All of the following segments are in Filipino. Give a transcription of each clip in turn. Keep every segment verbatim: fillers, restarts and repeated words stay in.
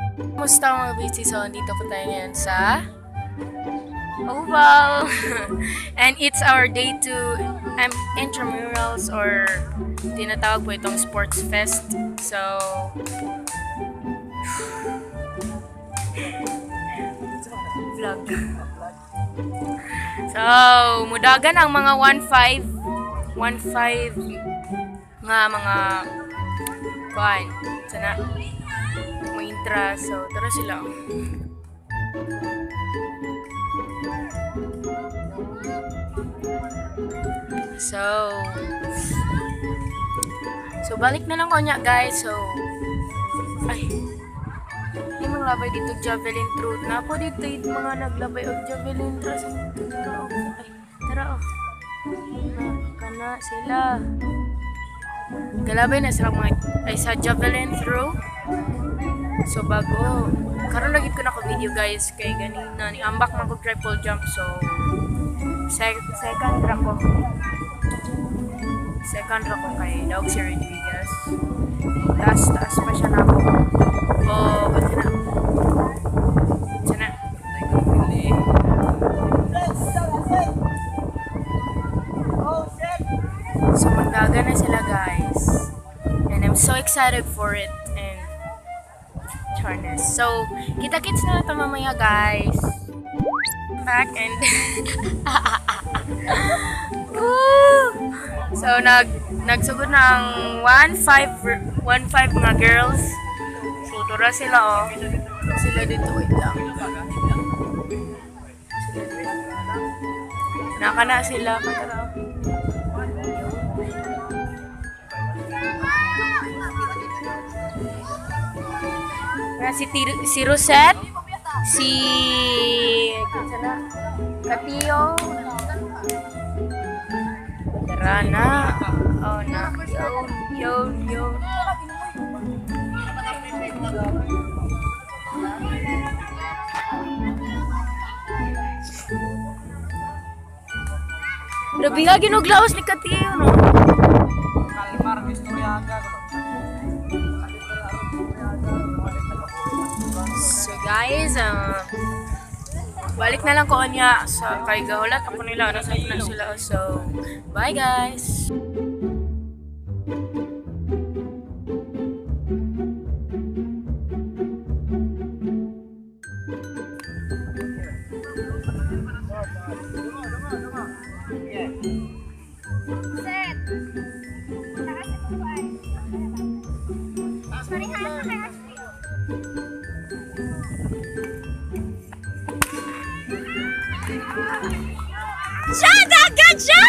Kumusta mga busy? So, dito ko tayo ngayon sa Oval. And it's our day to um, Intramurals or tinatawag po itong sports fest. So, vlog. So, mudagan ang mga one five one five nga mga kuan. Sana mga intra. So, tara sila. So, so balik na lang ko niya guys. So, ay, hindi mga labay dito javelin through. Napo dito yung mga naglabay o javelin through. Sa tara o. Ay, tara o. Kana sila. Galabay na sila mga ay sa javelin through. So, bago. Karon lagi ko na ko video guys. Kay ganina ni ambak man ko triple jump. So, sec second ra ko. Second ra ko kay Dog si Rodriguez. Taas, taas pa siya na ako. Oh, kasi na. Sana. So, magdaga na sila guys. And I'm so excited for it. And, charness. So, kita-kits na ito mamaya guys. Back and... So, nag nagsugod ng one five mga girls. So, tura sila, oh. Sila dito, wait lang. Naka na sila. Katara. Si, si Rosette, si Katiyo, Rana, oh na, yo, yo, yo. Labi nga ginuglawas ni Katiyo, no? So guys, uh, balik na lang ko niya sa kay gahulat ako nila nasa na sila. So, bye guys. Siya! Agad siya!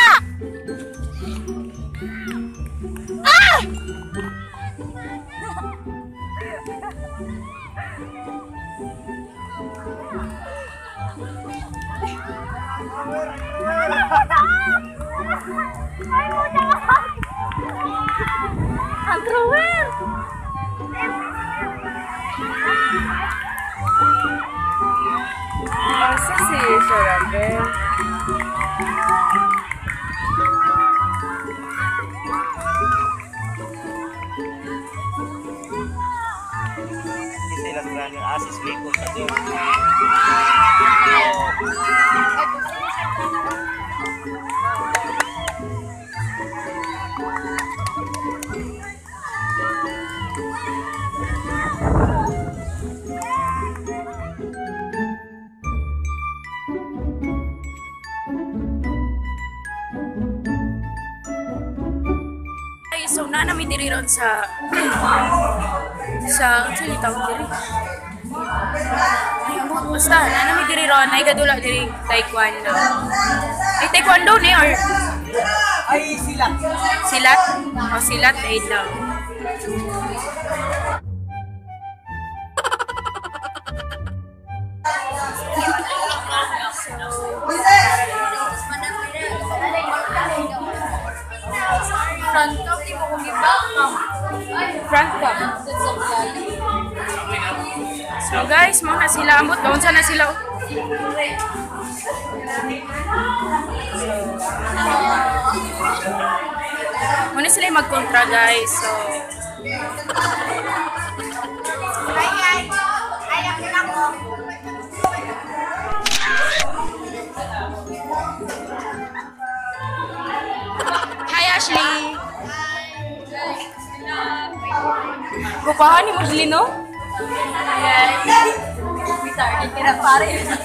Ah! Ay mo na! Ang cruel! Masa sih Sarabel? Kita ilang yung asis likod sa doon. So, na namin diri ron sa sa actually tawag diri. Ay, amo basta na namin diri ron ay gadula diri taekwondo. Ay taekwondo ni or Ay silat. silat? O silat ay daw. Front cup, di mo kong i-back cup. Front cup. So guys, mga sila ambot. Gawin sana sila. Muna sila mag-contra guys. So, Paano ni Maglino? Retarded ka na pare.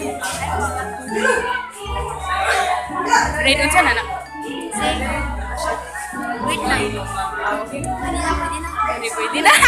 Grade unsa na na? Wait lang. Okay. Pwede na, pwede na. Pwede, pwede na.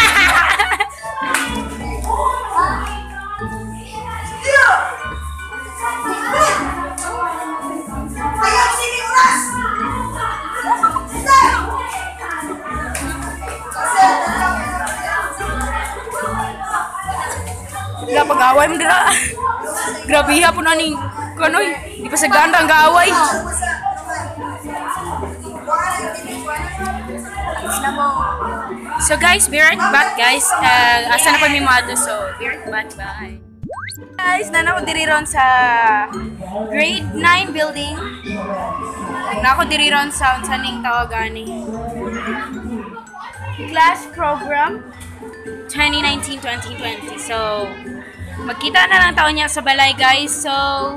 Wala pag-away mo dira. Grabiha po na ni Kanoy. Di pa sa ganda ang gaaway. So guys, be right back guys. Uh, asa na pa may mga so be right back. Bye. Guys, na ako diri ron sa grade nine building. Na ako diri ron sa unsa ning tawagani. Class program twenty nineteen twenty twenty. So magkita na lang taon niya sa balay guys. So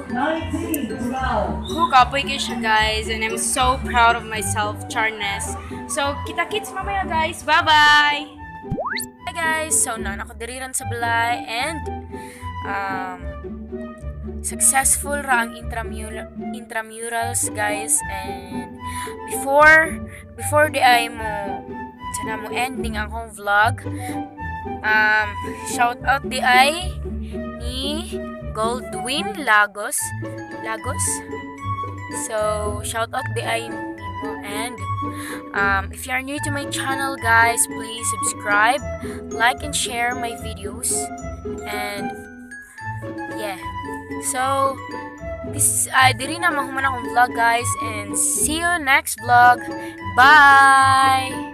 hook up kayo siya guys. And I'm so proud of myself, Charnes. So kita-kits mamaya guys. Bye-bye! Hi guys! So na ako diri ron sa balay and um, successful ra ang intramural, intramurals guys. And before before di ay mo sana mo ending ang akong vlog, um, shout out di ay ni Goldwyn Lagos Lagos so shout out di ay mo. And um, if you are new to my channel guys, please subscribe, like and share my videos. And yeah, so this uh, diri na mahuman akong vlog guys, and see you next vlog. Bye.